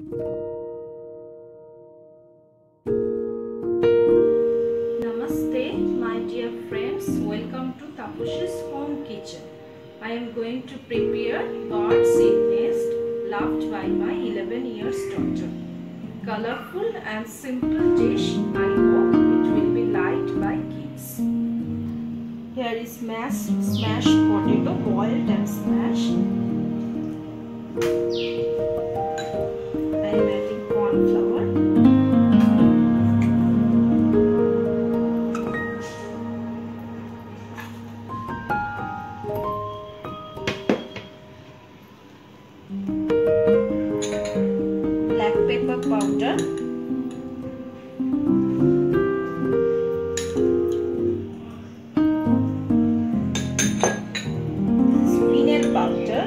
Namaste, my dear friends. Welcome to Tapashi's home kitchen. I am going to prepare bird seed nest loved by my 11 years daughter. Colorful and simple dish. I hope it will be liked by kids. Here is smashed potato, boiled and smashed. I am adding cornflour. Black pepper powder. Fennel powder.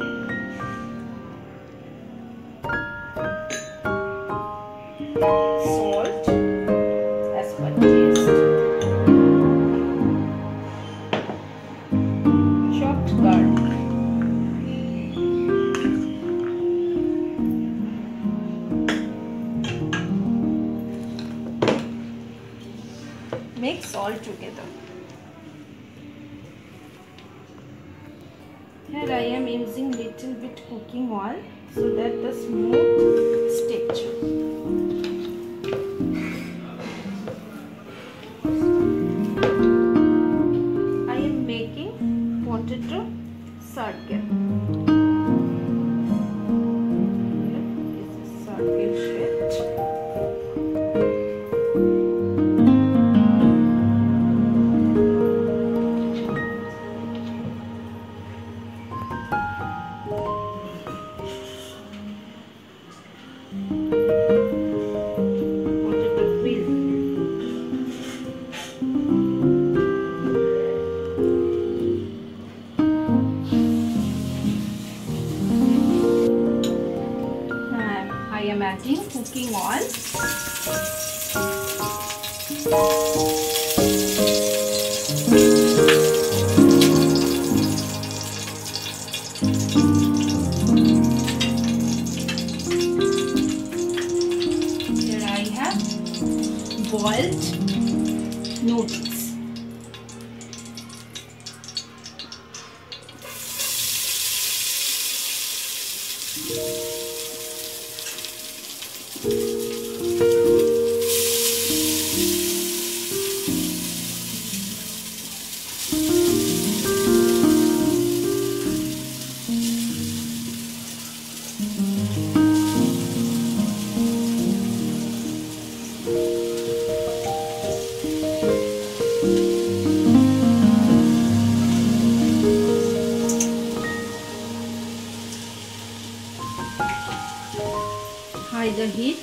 Salt as per taste. Chopped garlic. Mix all together. Here I am using little bit cooking oil so that the smooth texture. I am making potato circle. This is circle shaped. I am adding cooking oil. Here I have boiled noodles. High the heat.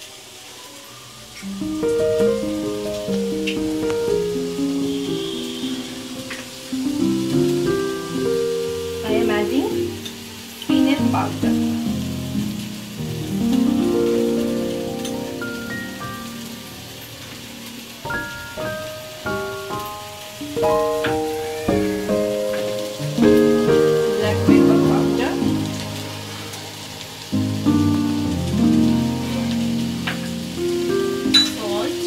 I am adding fennel powder. Black pepper powder. Salt.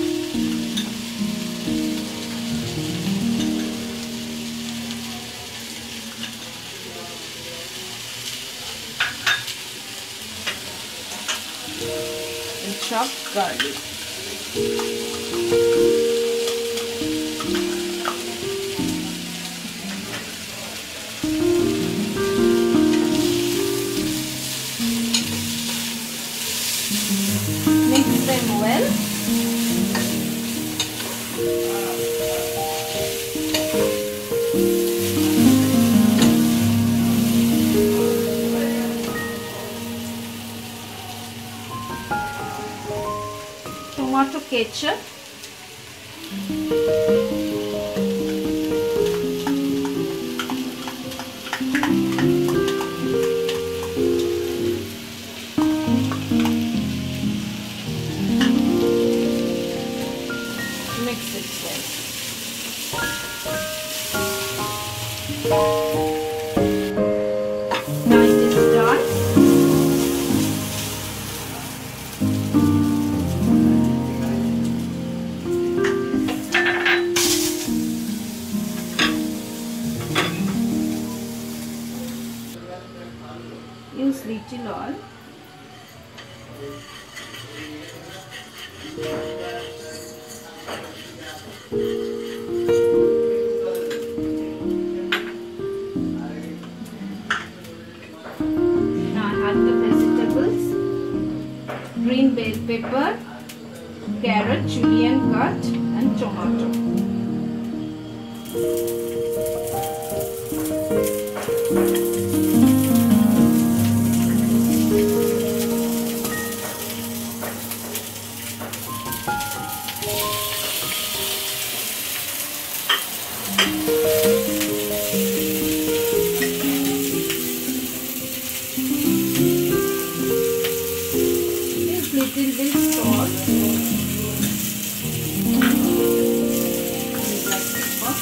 And chopped garlic. Mix them well. Tomato ketchup. Mix it well. Now it is done. little oil. Now I have the vegetables: green bell pepper, carrot, julienne cut, and tomato. Little bit salt, black pepper.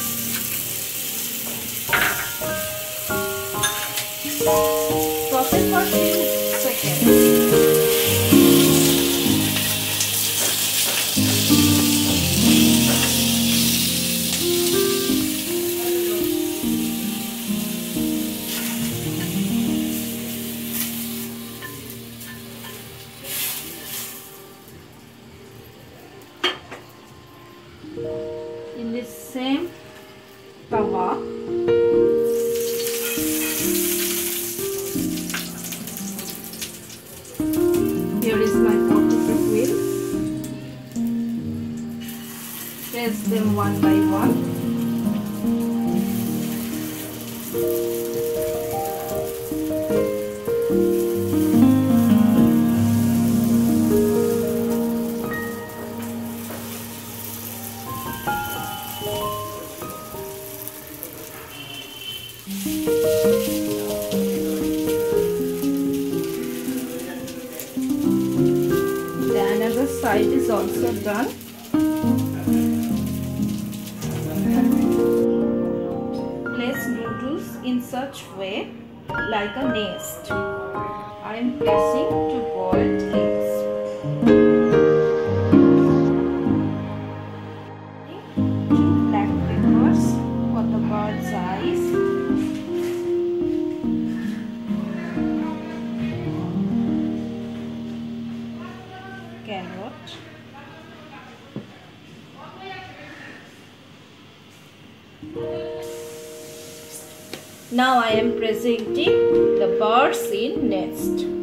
Saute for few seconds. In this same tawa, here is my potato wheel. Place them one by one. The another side is also done. Place noodles in such way like a nest. I am placing 2 boiled eggs. 2 black peppers for the bird's eyes. Carrot. Now I am presenting the birds in nest.